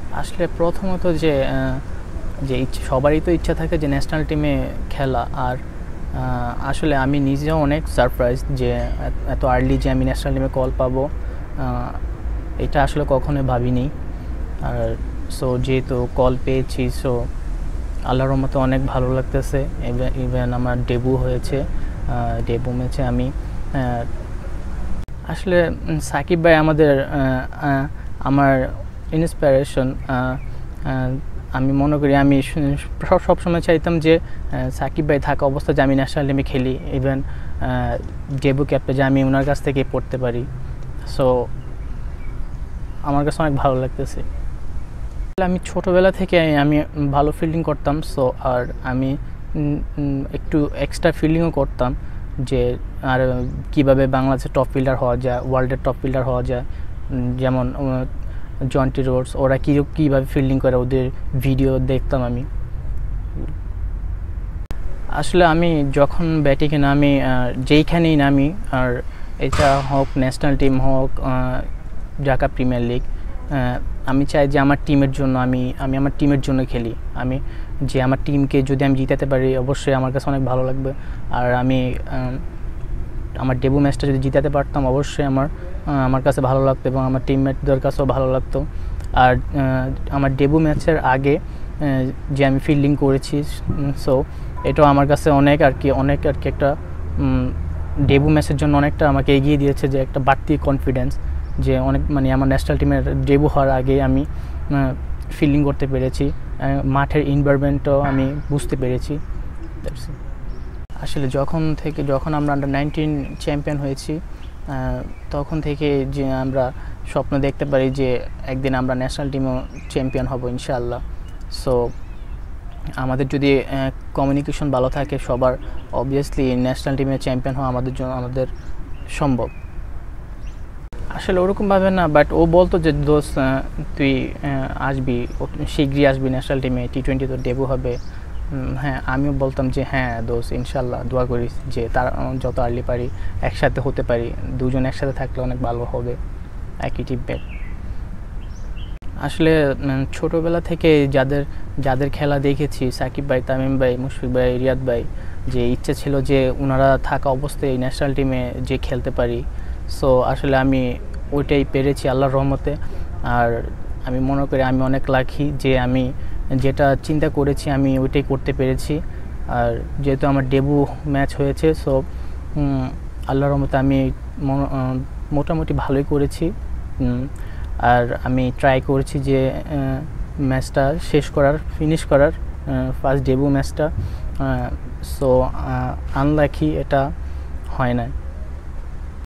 আসলে প্রথমত যে সবারই তো ইচ্ছা থাকে যে ন্যাশনাল টিমে খেলা। আর আসলে আমি নিজেও অনেক সারপ্রাইজ যে এত আর্লি যে আমি ন্যাশনাল টিমে কল পাবো, এটা আসলে কখনোই ভাবিনি। আর সো যেহেতু কল পেয়েছি, সো আল্লাহর রহমতে অনেক ভালো লাগতেছে। ইভেন আমার ডেবু হয়েছে, ডেবু ম্যাচে আমি আসলে সাকিব ভাই আমার ইন্সপিরেশন। আমি মনে করি আমি সবসময় চাইতাম যে সাকিব ভাই থাকা অবস্থায় যে আমি ন্যাশনাল টিমে খেলি, ইভেন ডেবু ক্যাপে যে আমি ওনার কাছ থেকে পড়তে পারি। সো আমার কাছে অনেক ভালো লাগতেছে। আমি ছোটোবেলা থেকে আমি ভালো ফিল্ডিং করতাম। সো আর আমি একটু এক্সট্রা ফিল্ডিংও করতাম, যে আর কীভাবে বাংলাদেশের টপ ফিল্ডার হওয়া যায়, ওয়ার্ল্ডের টপ ফিল্ডার হওয়া যায়। যেমন জন্টি রোডস, ওরা কীভাবে ফিল্ডিং করে, ওদের ভিডিও দেখতাম আমি। আসলে আমি যখন ব্যাটিংয়ে নামি, যেইখানেই নামি, আর এটা হোক ন্যাশনাল টিম হোক ঢাকা প্রিমিয়ার লিগ, আমি চাই যে আমার টিমের জন্য আমি আমার টিমের জন্য খেলি। আমি যে আমার টিমকে যদি আমি জিতাতে পারি, অবশ্যই আমার কাছে অনেক ভালো লাগবে। আর আমি আমার ডেবু ম্যাচটা যদি জিতাতে পারতাম, অবশ্যই আমার কাছে ভালো লাগতো এবং আমার টিমমেটদের কাছেও ভালো লাগতো। আর আমার ডেবু ম্যাচের আগে যে আমি ফিল্ডিং করেছি, সো এটাও আমার কাছে অনেক আর কি একটা ডেবু ম্যাচের জন্য অনেকটা আমাকে এগিয়ে দিয়েছে, যে একটা বাড়তি কনফিডেন্স, যে অনেক আমার ন্যাশনাল টিমের ডেবু হওয়ার আগে আমি ফিল্ডিং করতে পেরেছি, মাঠের এনভায়রনমেন্টও আমি বুঝতে পেরেছি। আসলে যখন আমরা আন্ডার-19 চ্যাম্পিয়ন হয়েছি, তখন থেকে যে আমরা স্বপ্ন দেখতে পারি যে একদিন আমরা ন্যাশনাল টিমও চ্যাম্পিয়ন হব ইনশাআল্লাহ। সো আমাদের যদি কমিউনিকেশন ভালো থাকে সবার, অবভিয়াসলি ন্যাশনাল টিমে চ্যাম্পিয়ন হওয়া আমাদের সম্ভব। আসলে ওরকমভাবে না, বাট ও বলতো যে দোস্ত তুই আসবি, শীঘ্রই আসবি ন্যাশনাল টিমে, টি-20 তোর ডেবু হবে। হ্যাঁ, আমিও বলতাম যে হ্যাঁ দোস্ত, ইনশাল্লাহ, দোয়া করিস যে তারা যত আর্লি পারি একসাথে হতে পারি, দুজন একসাথে থাকলে অনেক ভালো হবে, একই টিমে। আসলে ছোটোবেলা থেকে যাদের খেলা দেখেছি, সাকিব ভাই, তামিম ভাই, মুশফিক ভাই, রিয়াদ ভাই, যে ইচ্ছে ছিল যে ওনারা থাকা অবস্থায় ন্যাশনাল টিমে যে খেলতে পারি। সো আসলে আমি ওইটাই পেরেছি আল্লাহর রহমতে। আর আমি মনে করি আমি অনেক লাকি যে আমি যেটা চিন্তা করেছি আমি ওইটাই করতে পেরেছি। আর যেহেতু আমার ডেবু ম্যাচ হয়েছে, সো আল্লাহর রহমতে আমি মোটামুটি ভালোই করেছি। আর আমি ট্রাই করেছি যে ম্যাচটা ফিনিশ করার ফার্স্ট ডেবু ম্যাচটা। সো আনলাকি এটা হয় না।